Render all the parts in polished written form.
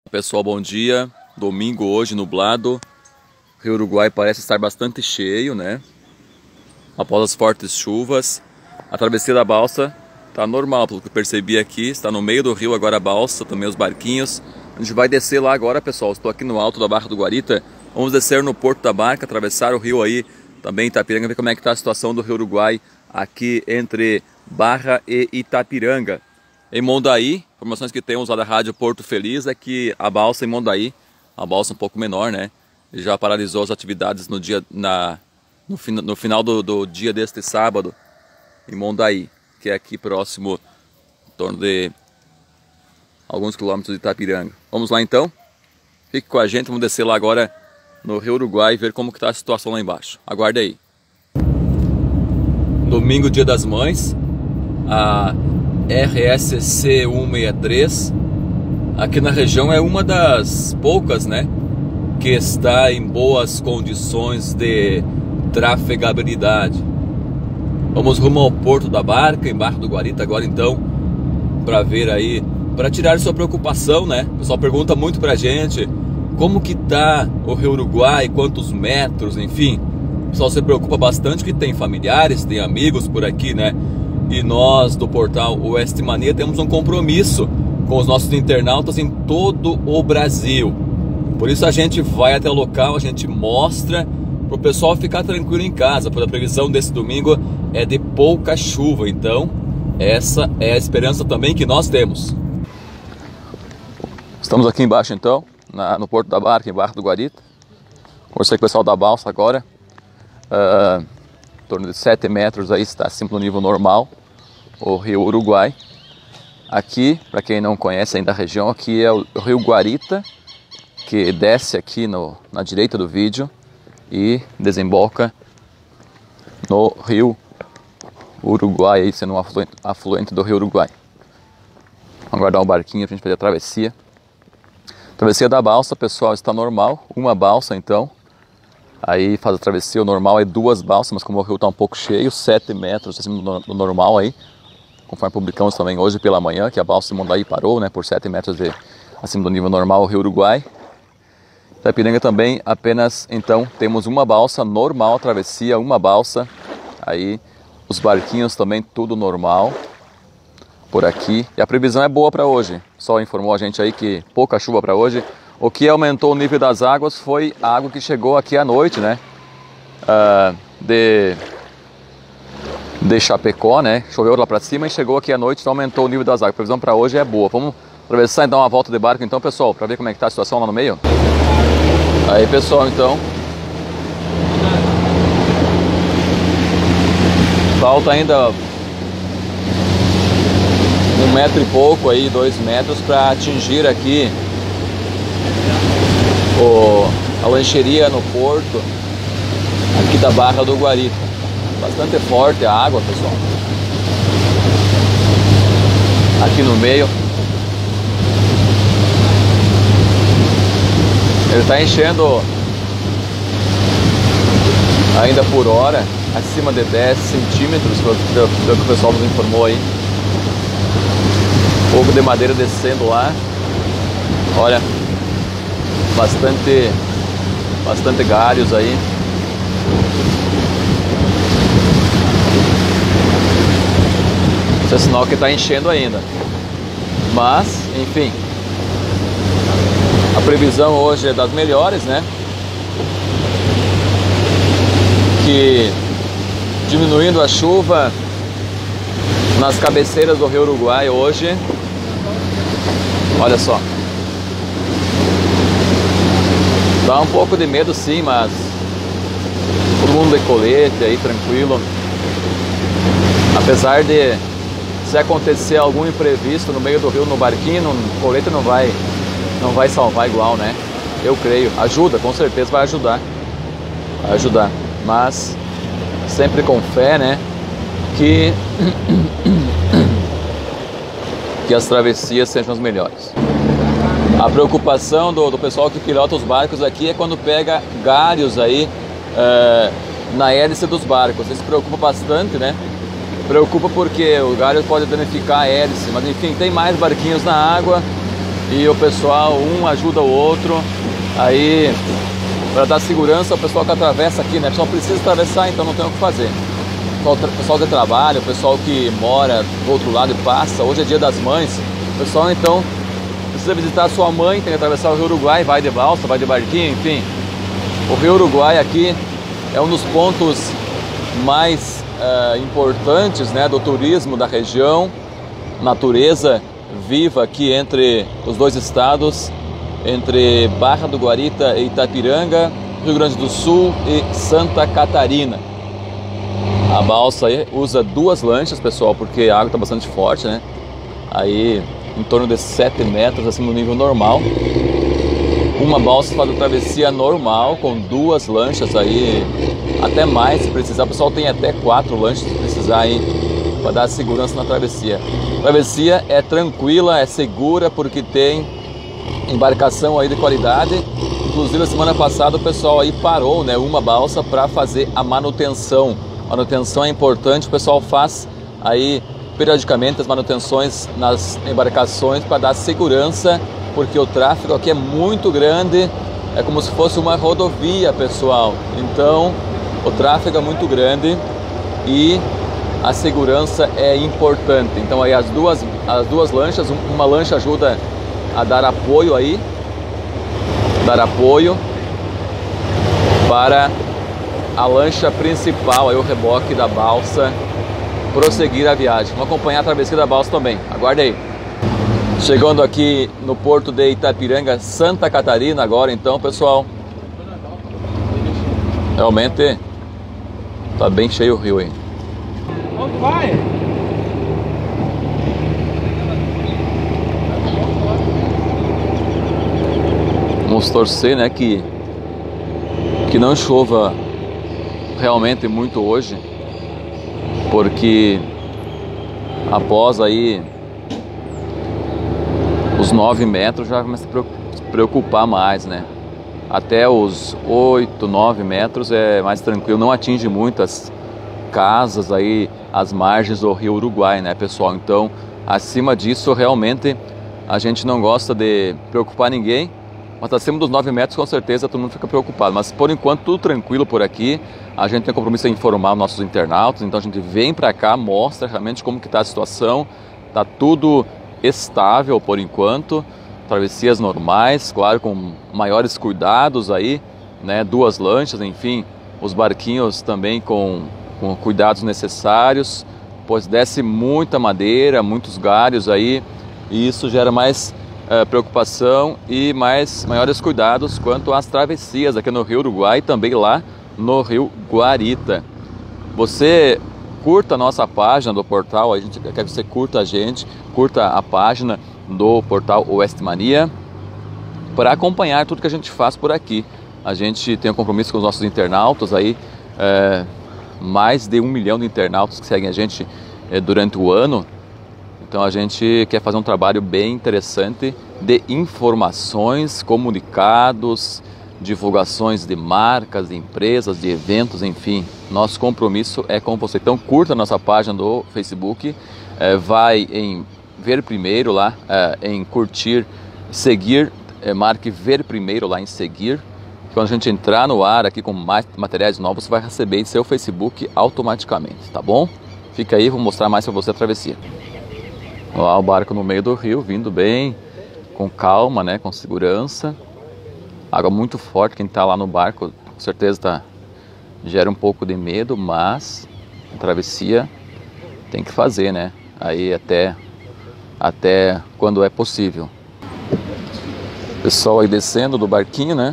Pessoal, bom dia. Domingo hoje, nublado. Rio Uruguai parece estar bastante cheio, né? Após as fortes chuvas. A travessia da balsa está normal, pelo que eu percebi aqui. Está no meio do rio agora a balsa, também os barquinhos. A gente vai descer lá agora, pessoal. Estou aqui no alto da Barra do Guarita. Vamos descer no Porto da Barca, atravessar o rio aí, também Itapiranga, ver como é que está a situação do Rio Uruguai aqui entre Barra e Itapiranga. Em Mondaí, informações que temos lá da rádio Porto Feliz é que a balsa em Mondaí, a balsa um pouco menor, né, já paralisou as atividades no dia, no final do dia deste sábado em Mondaí, que é aqui próximo, em torno de alguns quilômetros de Itapiranga. Vamos lá então? Fique com a gente, vamos descer lá agora no Rio Uruguai e ver como que está a situação lá embaixo. Aguarde aí. Domingo, dia das mães, a RSC 163 aqui na região é uma das poucas, né, que está em boas condições de trafegabilidade. Vamos rumo ao Porto da Barca, em Barra do Guarita agora então, para ver aí, para tirar sua preocupação, né? O pessoal pergunta muito pra gente como que tá o Rio Uruguai, quantos metros, enfim. O pessoal se preocupa bastante que tem familiares, tem amigos por aqui, né? E nós do portal Oeste Mania temos um compromisso com os nossos internautas em todo o Brasil. Por isso a gente vai até o local, a gente mostra para o pessoal ficar tranquilo em casa, pois a previsão desse domingo é de pouca chuva. Então essa é a esperança também que nós temos. Estamos aqui embaixo então, no Porto da Barca, em Barra do Guarita. Conversei com o pessoal da balsa agora. Em torno de 7 metros aí, está acima do nível normal o Rio Uruguai. Aqui, para quem não conhece ainda a região, aqui é o Rio Guarita, que desce aqui na direita do vídeo e desemboca no Rio Uruguai, aí sendo um afluente do Rio Uruguai. Vamos aguardar um barquinho para a gente fazer a travessia. A travessia da balsa, pessoal, está normal, uma balsa então. Aí faz a travessia, o normal é 2 balsas, mas como o rio está um pouco cheio, 7 metros acima do normal aí. Conforme publicamos também hoje pela manhã, que a balsa de Mondaí parou, né, por 7 metros acima do nível normal, o Rio Uruguai. Itapiranga também apenas, então, temos uma balsa normal, travessia, uma balsa. Aí os barquinhos também tudo normal por aqui. E a previsão é boa para hoje. Só informou a gente aí que pouca chuva para hoje. O que aumentou o nível das águas foi a água que chegou aqui à noite, né? De Chapecó, né? Choveu lá para cima e chegou aqui à noite, então aumentou o nível das águas. A previsão para hoje é boa. Vamos atravessar e dar uma volta de barco então, pessoal, para ver como é que está a situação lá no meio. Aí, pessoal, então. Falta ainda 1 metro e pouco aí, 2 metros para atingir aqui a lancheria no porto aqui da Barra do Guarita. Bastante forte a água, pessoal, aqui no meio. Ele está enchendo ainda por hora, acima de 10 centímetros, pelo que o pessoal nos informou aí. Fogo de madeira descendo lá. Olha, bastante galhos aí. Isso é sinal que está enchendo ainda. Mas, enfim, a previsão hoje é das melhores, né? Que diminuindo a chuva nas cabeceiras do Rio Uruguai hoje. Olha só. Dá um pouco de medo sim, mas todo mundo de colete aí, tranquilo. Apesar de se acontecer algum imprevisto no meio do rio, no barquinho, o colete não vai salvar igual, né? Eu creio. Ajuda, com certeza vai ajudar. Vai ajudar. Mas sempre com fé, né? Que as travessias sejam as melhores. A preocupação do pessoal que pilota os barcos aqui é quando pega galhos aí na hélice dos barcos. Isso preocupa bastante, né? Preocupa porque o galho pode danificar a hélice, mas enfim, tem mais barquinhos na água. e o pessoal, um ajuda o outro. Aí, para dar segurança, o pessoal que atravessa aqui, né? O pessoal precisa atravessar, então não tem o que fazer. O pessoal que trabalha, o pessoal que mora do outro lado e passa. Hoje é Dia das Mães. O pessoal, então, precisa visitar a sua mãe, tem que atravessar o Rio Uruguai, vai de balsa, vai de barquinho, enfim. O Rio Uruguai aqui é um dos pontos mais importantes, né, do turismo da região. Natureza viva aqui entre os dois estados, entre Barra do Guarita e Itapiranga, Rio Grande do Sul e Santa Catarina. A balsa aí usa 2 lanchas, pessoal, porque a água está bastante forte, né? Aí em torno de 7 metros acima do nível normal. Uma balsa faz a travessia normal, com 2 lanchas aí, até mais se precisar. O pessoal tem até 4 lanchas se precisar aí, para dar segurança na travessia. A travessia é tranquila, é segura, porque tem embarcação aí de qualidade. Inclusive, a semana passada o pessoal aí parou, né, uma balsa para fazer a manutenção. Manutenção é importante, o pessoal faz aí periodicamente as manutenções nas embarcações para dar segurança, porque o tráfego aqui é muito grande, é como se fosse uma rodovia, pessoal. Então, o tráfego é muito grande e a segurança é importante. Então, aí as duas lanchas, uma lancha ajuda a dar apoio aí, para a lancha principal, aí o reboque da balsa, prosseguir a viagem. Vamos acompanhar a travessia da balsa também. Aguarde aí. Chegando aqui no porto de Itapiranga, Santa Catarina agora, então, pessoal. Realmente tá bem cheio o rio aí. Onde vai? Vamos torcer, né, que não chova realmente muito hoje, porque após aí os 9 metros já começa a se preocupar mais, né? Até os 8, 9 metros é mais tranquilo, não atinge muito as casas aí, as margens do Rio Uruguai, né, pessoal? Então, acima disso, realmente a gente não gosta de preocupar ninguém, mas acima dos 9 metros, com certeza, todo mundo fica preocupado. Mas, por enquanto, tudo tranquilo por aqui. A gente tem compromisso em informar os nossos internautas, então a gente vem para cá, mostra realmente como que está a situação. Está tudo estável por enquanto, travessias normais, claro, com maiores cuidados aí, né? 2 lanchas, enfim, os barquinhos também com cuidados necessários, pois desce muita madeira, muitos galhos aí, e isso gera mais preocupação e maiores cuidados quanto às travessias aqui no Rio Uruguai e também lá no Rio Guarita. Você curta a nossa página do portal, a gente quer que você curta a página do portal Oeste Mania para acompanhar tudo que a gente faz por aqui. A gente tem um compromisso com os nossos internautas aí, mais de 1 milhão de internautas que seguem a gente durante o ano. Então a gente quer fazer um trabalho bem interessante de informações, comunicados, divulgações de marcas, de empresas, de eventos, enfim. Nosso compromisso é com você. Então curta a nossa página do Facebook, vai em ver primeiro lá, em curtir, seguir, marque ver primeiro lá em seguir. Quando a gente entrar no ar aqui com mais materiais novos, você vai receber em seu Facebook automaticamente, tá bom? Fica aí, vou mostrar mais para você a travessia. Lá o barco no meio do rio, vindo bem, com calma, né, com segurança. Água muito forte, quem está lá no barco, com certeza gera um pouco de medo, mas a travessia tem que fazer, né? Aí até quando é possível. Pessoal aí descendo do barquinho, né?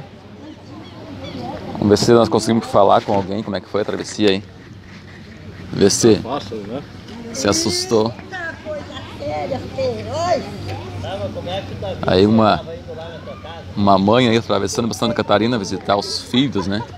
Vamos ver se nós conseguimos falar com alguém, como é que foi a travessia aí. Ver se se assustou. Aí uma mãe aí atravessando Santa Catarina visitar os filhos, né?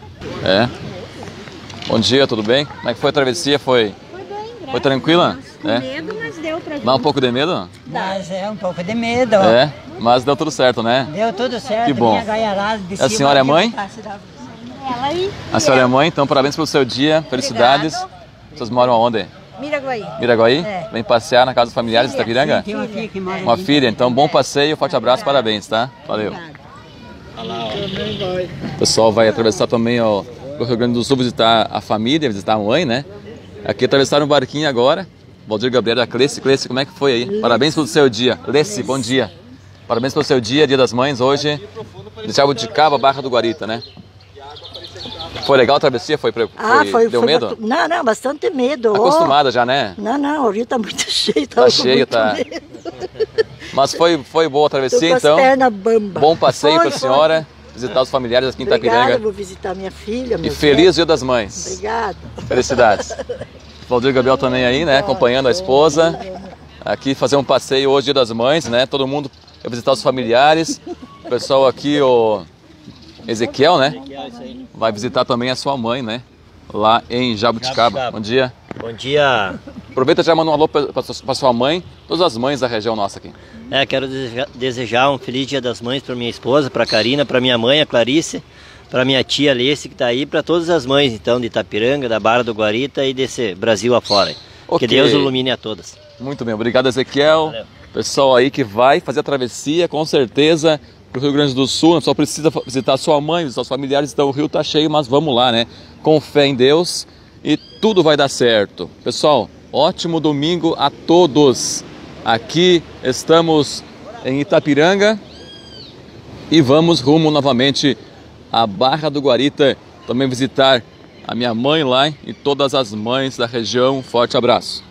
Bom dia, tudo bem? Como é que foi a travessia? Foi bem, foi tranquila? Com medo, mas deu pra vir. Dá um pouco de medo? Mas um pouco de medo. Mas deu tudo certo, né? Deu tudo certo. Que bom. A senhora é mãe? Ela aí. A senhora é mãe, então parabéns pelo seu dia, felicidades. Obrigado. Vocês moram aonde? Miraguaí. Miraguaí? É. Vem passear na casa dos familiares de Itapiranga? Tem uma filha que mora Uma aqui. filha, então bom passeio, forte abraço, parabéns, tá? Valeu. O pessoal vai atravessar também o Rio Grande do Sul, visitar a família, visitar a mãe, né? Aqui atravessaram o barquinho agora. Valdir Gabriel, a Cleci. Cleci, como é que foi aí? Parabéns pelo seu dia. Cleci, bom dia. Parabéns pelo seu dia, Dia das Mães, hoje. De Jabuticaba, Barra do Guarita, né? Foi legal a travessia? Deu medo? Não, bastante medo. Acostumada já, né? Não, o rio tá muito cheio. Tá cheio, tá. Mas foi boa a travessia, então. Bom passeio para a senhora, visitar os familiares aqui em Itapiranga. Obrigada, vou visitar minha filha. E feliz Dia das Mães. Obrigada. Felicidades. Valdir Gabriel também aí, né? Acompanhando a esposa. Aqui fazer um passeio hoje, Dia das Mães, né? Todo mundo vai visitar os familiares. O pessoal aqui, o Ezequiel, né? Vai visitar também a sua mãe, né? Lá em Jabuticaba. Bom dia. Bom dia. Aproveita e já manda um alô para sua mãe, todas as mães da região nossa aqui. Quero desejar um feliz Dia das Mães para minha esposa, para a Karina, para minha mãe, a Clarice, para minha tia Alice, que está aí, para todas as mães, então, de Itapiranga, da Barra do Guarita e desse Brasil afora. Okay. Que Deus ilumine a todas. Muito bem, obrigado, Ezequiel. Valeu. Pessoal aí que vai fazer a travessia, com certeza, para o Rio Grande do Sul, né? Só precisa visitar sua mãe, visitar os familiares, então o rio está cheio, mas vamos lá, né? Com fé em Deus e tudo vai dar certo. Pessoal, ótimo domingo a todos. Aqui estamos em Itapiranga e vamos rumo novamente à Barra do Guarita, também visitar a minha mãe lá e todas as mães da região. Forte abraço.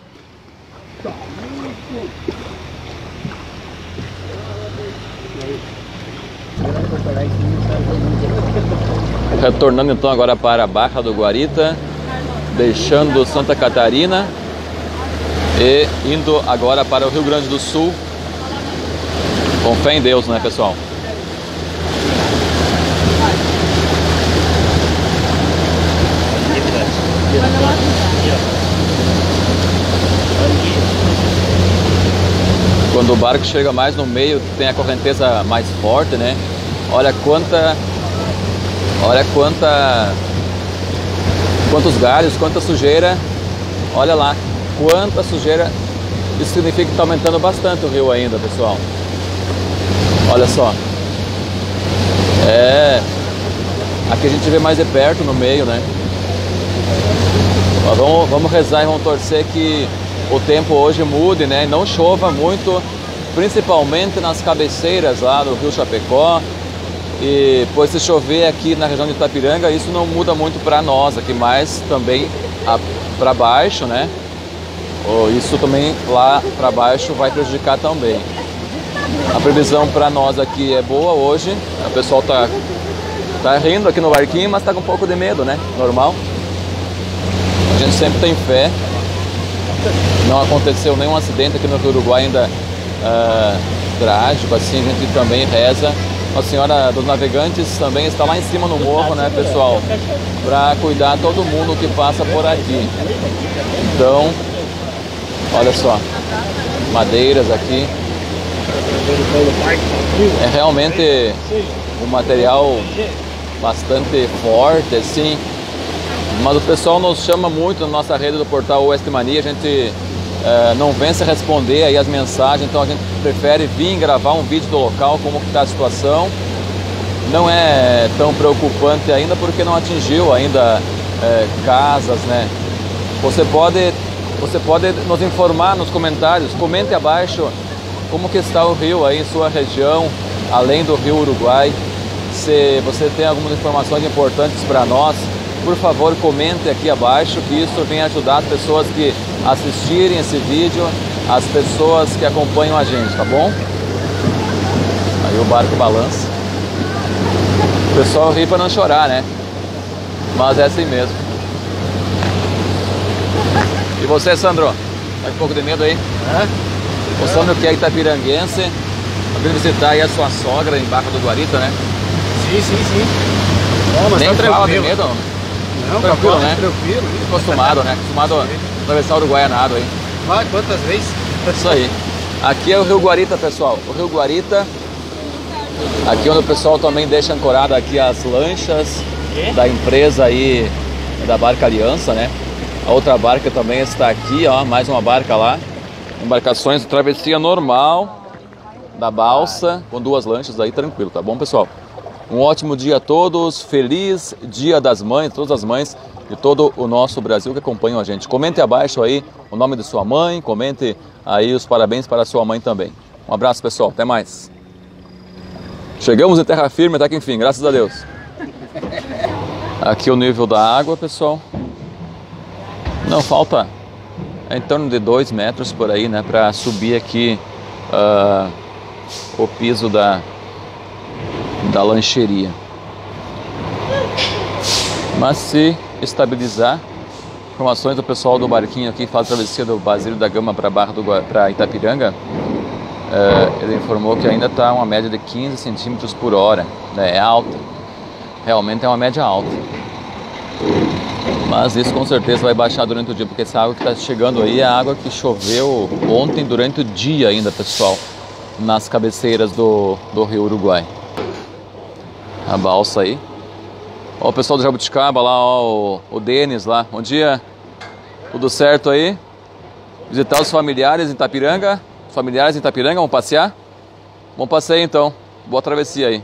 Retornando então agora para a Barra do Guarita, deixando Santa Catarina e indo agora para o Rio Grande do Sul, com fé em Deus, né, pessoal? Quando o barco chega mais no meio, tem a correnteza mais forte, né? Olha quantos galhos, quanta sujeira. Olha lá, quanta sujeira. Isso significa que está aumentando bastante o rio ainda, pessoal. Olha só. Aqui a gente vê mais de perto, no meio, né? Vamos rezar e vamos torcer que o tempo hoje mude, né? Não chova muito, principalmente nas cabeceiras lá do Rio Chapecó. E pois se chover aqui na região de Itapiranga, isso não muda muito para nós aqui, mas também para baixo, né? Isso também lá para baixo vai prejudicar também. A previsão para nós aqui é boa hoje. O pessoal tá rindo aqui no barquinho, mas tá com um pouco de medo, né? Normal. A gente sempre tem fé. Não aconteceu nenhum acidente aqui no Rio Uruguai ainda trágico, assim, a gente também reza. Nossa Senhora dos Navegantes também está lá em cima no morro, né, pessoal? Para cuidar todo mundo que passa por aqui. Então, olha só, madeiras aqui. É realmente um material bastante forte, assim. Mas o pessoal nos chama muito na nossa rede do portal Oeste Mania. A gente não vence a responder aí as mensagens, então a gente prefere vir gravar um vídeo do local, como está a situação. Não é tão preocupante ainda porque não atingiu ainda casas, né? Você pode nos informar nos comentários, comente abaixo como que está o rio aí em sua região, além do Rio Uruguai. Se você tem algumas informações importantes para nós, por favor, comente aqui abaixo, que isso vem ajudar as pessoas que assistirem esse vídeo, as pessoas que acompanham a gente, tá bom? Aí o barco balança. O pessoal ri para não chorar, né? Mas é assim mesmo. E você, Sandro? Tá com um pouco de medo aí? O Sandro que é itapiranguense, tá vindo visitar aí a sua sogra em Barra do Guarita, né? Sim. Não, mas nem tá fala de tranquilo. medo? Não, tranquilo, tá né? Tranquilo. Acostumado, né? Acostumado a atravessar o Uruguai a nado aí. Vai, quantas vezes? Isso aí. Aqui é o Rio Guarita, pessoal. O Rio Guarita, aqui onde o pessoal também deixa ancorada aqui as lanchas da empresa aí, da Barca Aliança, né? A outra barca também está aqui, ó, mais uma barca lá. Embarcações de travessia normal da balsa, com 2 lanchas aí, tranquilo, tá bom, pessoal? Um ótimo dia a todos, feliz Dia das Mães, todas as mães de todo o nosso Brasil que acompanham a gente. Comente abaixo aí o nome de sua mãe, comente aí os parabéns para a sua mãe também. Um abraço, pessoal, até mais. Chegamos em terra firme até que enfim, graças a Deus. Aqui o nível da água, pessoal. Não, falta em torno de 2 metros por aí, né, para subir aqui o piso da lancheria. Mas se estabilizar, informações do pessoal do barquinho aqui, faz a travessia do Basílio da Gama para Itapiranga, ele informou que ainda está uma média de 15 centímetros por hora, né? É alta, realmente é uma média alta. Mas isso com certeza vai baixar durante o dia, porque essa água que está chegando aí é a água que choveu ontem durante o dia ainda, pessoal, nas cabeceiras do Rio Uruguai. A balsa aí. Ó, o pessoal do Jabuticaba lá, ó, o Denis lá. Bom dia, tudo certo aí? Visitar os familiares em Itapiranga? Os familiares em Itapiranga, vamos passear? Bom passeio então, boa travessia aí.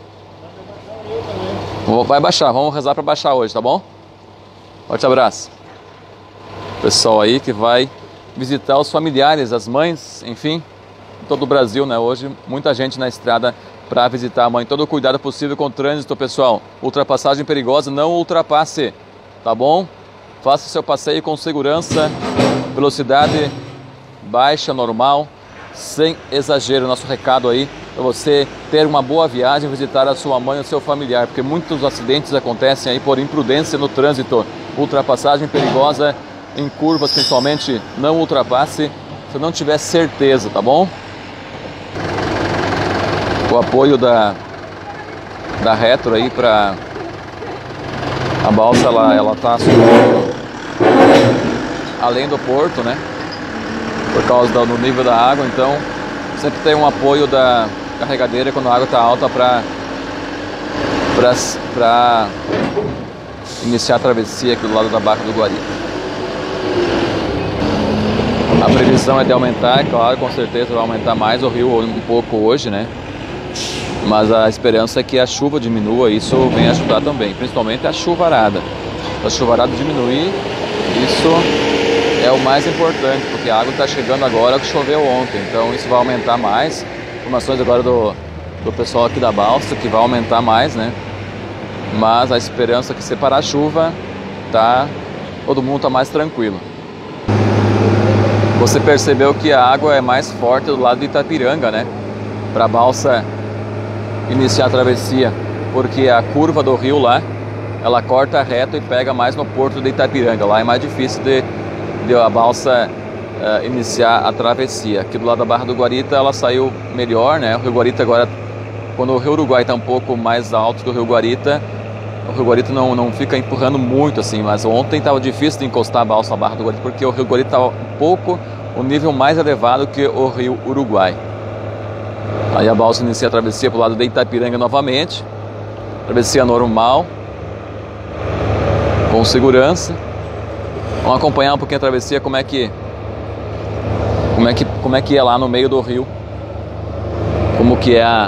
Vai baixar, vamos rezar para baixar hoje, tá bom? Forte abraço. Pessoal aí que vai visitar os familiares, as mães, enfim, em todo o Brasil, né? Hoje muita gente na estrada para visitar a mãe. Todo o cuidado possível com o trânsito, pessoal. Ultrapassagem perigosa, não ultrapasse, tá bom? Faça seu passeio com segurança, velocidade baixa, normal, sem exagero. Nosso recado aí para você ter uma boa viagem, visitar a sua mãe e o seu familiar, porque muitos acidentes acontecem aí por imprudência no trânsito. Ultrapassagem perigosa em curvas, principalmente, não ultrapasse se não tiver certeza, tá bom? O apoio da Retro aí para a balsa, ela tá subindo além do porto, né? Por causa do nível da água, então sempre tem um apoio da carregadeira quando a água está alta para iniciar a travessia aqui do lado da Barra do Guarita. A previsão é de aumentar, é claro, com certeza vai aumentar mais o rio um pouco hoje, né? Mas a esperança é que a chuva diminua, isso vem ajudar também, principalmente a chuvarada. Se a chuvarada diminuir, isso é o mais importante, porque a água está chegando agora que choveu ontem, então isso vai aumentar mais. Informações agora do pessoal aqui da balsa, que vai aumentar mais, né? Mas a esperança é que se parar a chuva, todo mundo está mais tranquilo. Você percebeu que a água é mais forte do lado de Itapiranga, né? Para a balsa iniciar a travessia, porque a curva do rio lá, ela corta reto e pega mais no porto de Itapiranga. Lá é mais difícil de a balsa iniciar a travessia. Aqui do lado da Barra do Guarita ela saiu melhor, né? O Rio Guarita agora, quando o Rio Uruguai está um pouco mais alto que o Rio Guarita não fica empurrando muito assim, mas ontem estava difícil de encostar a balsa na Barra do Guarita, porque o Rio Guarita estava um pouco, o nível mais elevado que o Rio Uruguai. Aí a balsa inicia a travessia para o lado de Itapiranga novamente, travessia normal, com segurança. Vamos acompanhar um pouquinho a travessia, como é que é lá no meio do rio, como que é a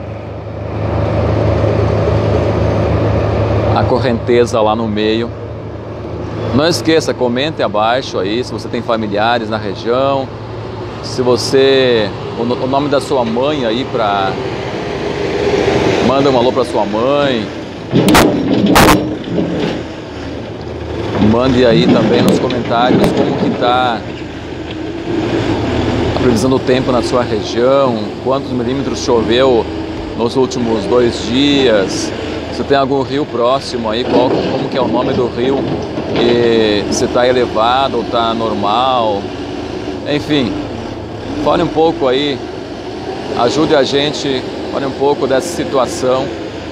correnteza lá no meio. Não esqueça, comente abaixo aí se você tem familiares na região, se você, o nome da sua mãe aí, manda um alô para sua mãe. Mande aí também nos comentários como que tá a previsão do tempo na sua região, quantos milímetros choveu nos últimos 2 dias, se tem algum rio próximo aí, como que é o nome do rio, e se está elevado ou está normal, enfim, fale um pouco aí, ajude a gente, fale um pouco dessa situação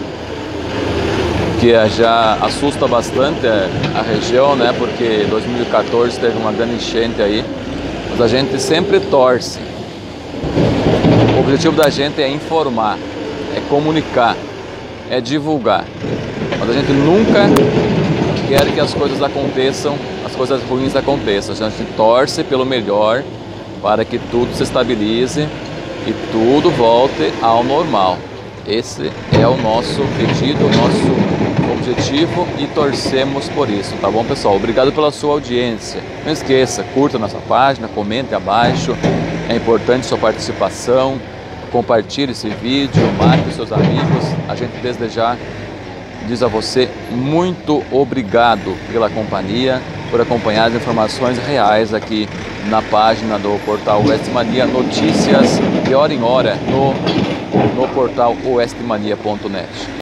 que já assusta bastante a região, né? Porque 2014 teve uma grande enchente aí, mas a gente sempre torce. O objetivo da gente é informar, é comunicar, é divulgar, mas a gente nunca quer que as coisas aconteçam, as as coisas ruins aconteçam. A gente torce pelo melhor para que tudo se estabilize e tudo volte ao normal. Esse é o nosso pedido, o nosso objetivo e torcemos por isso, tá bom, pessoal? Obrigado pela sua audiência. Não esqueça, curta nossa página, comente abaixo, é importante sua participação, compartilhe esse vídeo, marque os seus amigos. A gente desde já diz a você muito obrigado pela companhia, por acompanhar as informações reais aqui na página do portal Oeste Mania, notícias de hora em hora no portal oestemania.net.